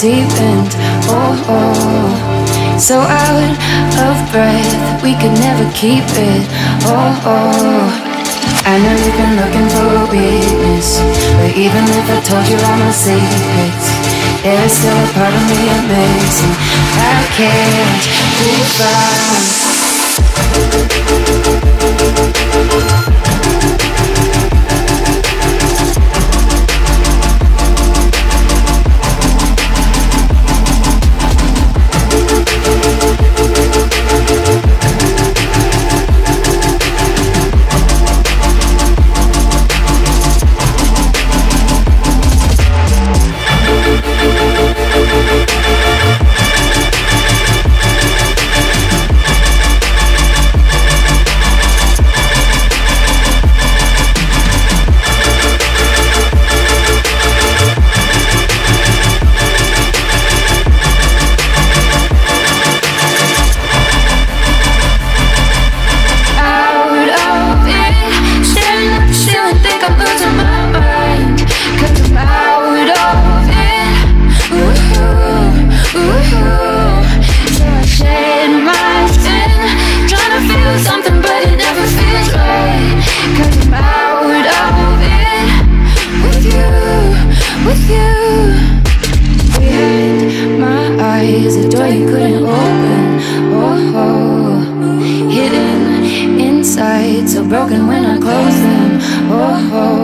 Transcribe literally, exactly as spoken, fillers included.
deep end. Oh, oh, so out of breath, we could never keep it. Oh, oh, I know you've been looking for a weakness, but even if I told you all my secrets, there's still a part of me that makes me I can't move on. So broken when I close them. Oh, oh.